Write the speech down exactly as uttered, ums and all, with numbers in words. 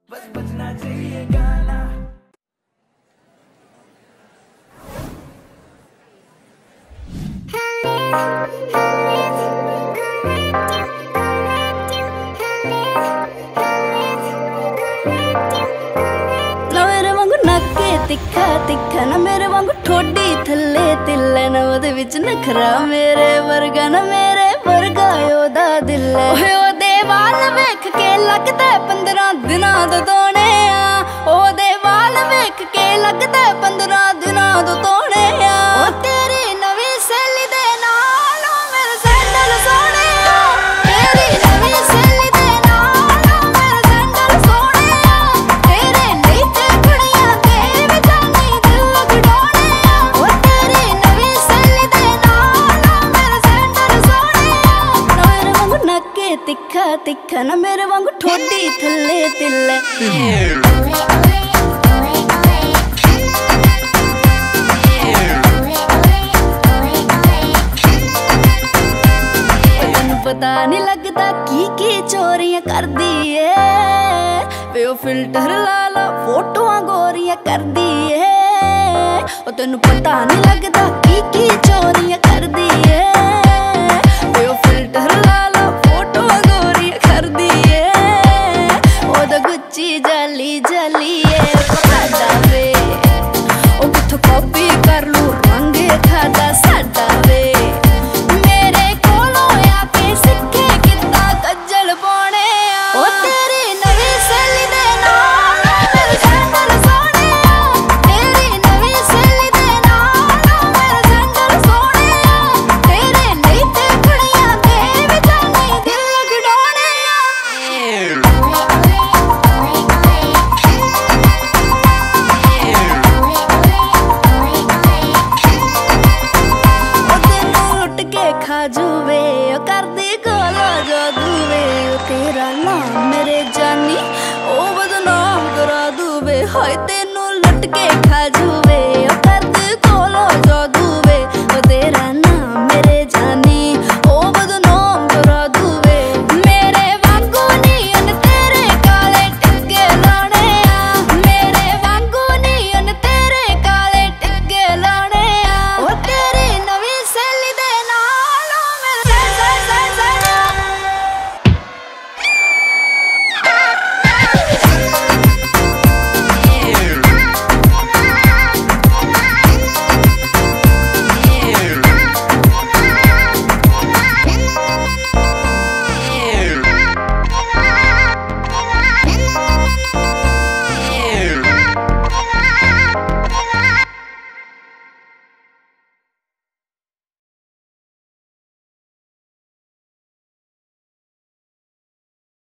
बस बजना चाहिए गाना। ना मेरे वांगू नक्के तिखा तिखा, ना मेरे वांगू ठोडी थल्ले तिल्ले, ना ओदे विच नखरा मेरे वर्गा, ना मेरे वर्गा ओदा दिल है। ओए ओदे वाल वेख के लगदा पंद्रह दिनां दा तोने आ, ओदे वाल वेख के लगदा पंद्रह दिनां दा तोने आ। ओ तेरी नवीं सहेली दे नाल ओ मेरे सैंडल सोने आ, तेरी नवीं सहेली दे नाल ओ मेरे सैंडल सोने आ, तेरे नीचे कुड़ियां तेरे भी जानी दिल खड़ोने आ। ओ तेरी नवीं सहेली दे नाल ओ मेरे सैंडल सोने आ, ना मेरे वांगू नक्के तिखा तिखा, ना मेरे वांगू ठोडी थल्ले तिल्ले। पता नहीं लगता की की चोरियां कर दी है वे, ओ फिल्टर ला ला फोटोआं गोरियां कर दी है। ओ तेनू पता नहीं लगता की की चोरियां कर दी है।